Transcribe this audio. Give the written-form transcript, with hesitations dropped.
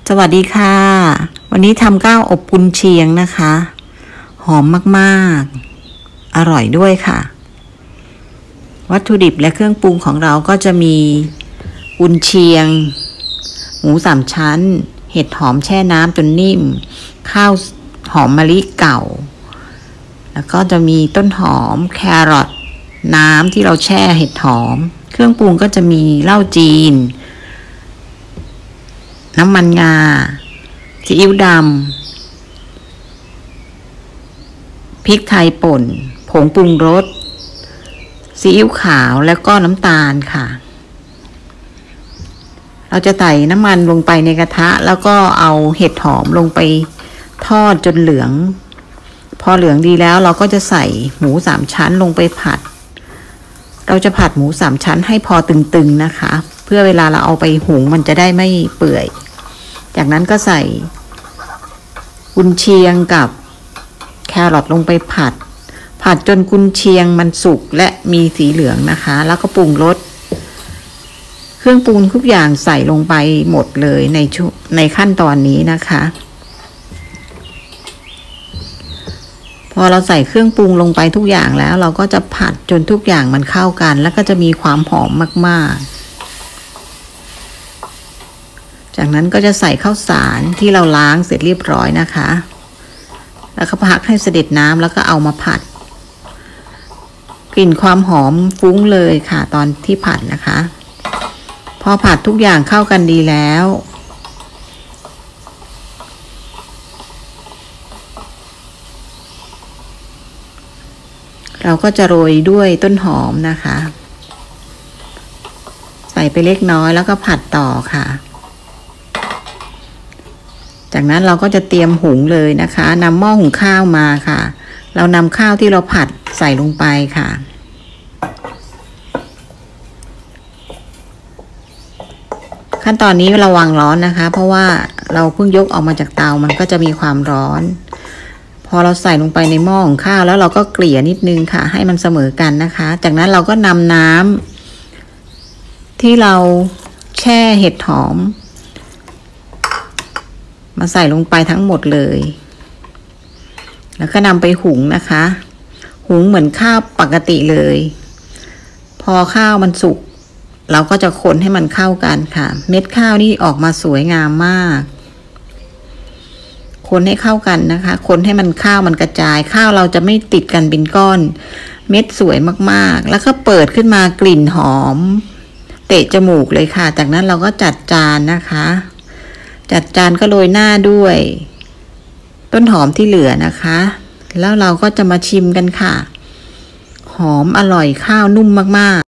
สวัสดีค่ะวันนี้ทำก้าวอบกุนเชียงนะคะหอมมากๆอร่อยด้วยค่ะวัตถุดิบและเครื่องปรุงของเราก็จะมีกุนเชียงหมู3 ชั้นเห็ดหอมแช่น้ำจนนิ่มข้าวหอมมะลิเก่าแล้วก็จะมีต้นหอมแครอทน้ำที่เราแช่เห็ดหอมเครื่องปรุงก็จะมีเหล้าจีนน้ำมันงาซีอิ๊วดำพริกไทยป่นผงปรุงรสซีอิ๊วขาวแล้วก็น้ำตาลค่ะเราจะใส่น้ำมันลงไปในกระทะแล้วก็เอาเห็ดหอมลงไปทอดจนเหลืองพอเหลืองดีแล้วเราก็จะใส่หมู3 ชั้นลงไปผัดเราจะผัดหมู3 ชั้นให้พอตึงๆนะคะเพื่อเวลาเราเอาไปหุงมันจะได้ไม่เปื่อยจากนั้นก็ใส่กุนเชียงกับแครอทลงไปผัดจนกุนเชียงมันสุกและมีสีเหลืองนะคะแล้วก็ปรุงรสเครื่องปรุงทุกอย่างใส่ลงไปหมดเลยในขั้นตอนนี้นะคะพอเราใส่เครื่องปรุงลงไปทุกอย่างแล้วเราก็จะผัดจนทุกอย่างมันเข้ากันแล้วก็จะมีความหอมมากๆจากนั้นก็จะใส่ข้าวสารที่เราล้างเสร็จเรียบร้อยนะคะแล้วก็พักให้เสด็จน้ำแล้วก็เอามาผัดกลิ่นความหอมฟุ้งเลยค่ะตอนที่ผัดนะคะพอผัดทุกอย่างเข้ากันดีแล้วเราก็จะโรยด้วยต้นหอมนะคะใส่ไปเล็กน้อยแล้วก็ผัดต่อค่ะจากนั้นเราก็จะเตรียมหุงเลยนะคะนำหม้อหุงข้าวมาค่ะเรานำข้าวที่เราผัดใส่ลงไปค่ะขั้นตอนนี้ระวังร้อนนะคะเพราะว่าเราเพิ่งยกออกมาจากเตามันก็จะมีความร้อนพอเราใส่ลงไปในหม้อหุงข้าวแล้วเราก็เกลี่ยนิดนึงค่ะให้มันเสมอกันนะคะจากนั้นเราก็นำน้ำที่เราแช่เห็ดหอมมาใส่ลงไปทั้งหมดเลยแล้วก็นำไปหุงนะคะหุงเหมือนข้าวปกติเลยพอข้าวมันสุกเราก็จะคนให้มันเข้ากันค่ะเม็ดข้าวนี่ออกมาสวยงามมากคนให้เข้ากันนะคะคนให้มันข้าวมันกระจายข้าวเราจะไม่ติดกันเป็นก้อนเม็ดสวยมากๆแล้วก็เปิดขึ้นมากลิ่นหอมเตะจมูกเลยค่ะจากนั้นเราก็จัดจานนะคะจัดจานก็โรยหน้าด้วยต้นหอมที่เหลือนะคะแล้วเราก็จะมาชิมกันค่ะหอมอร่อยข้าวนุ่มมากๆ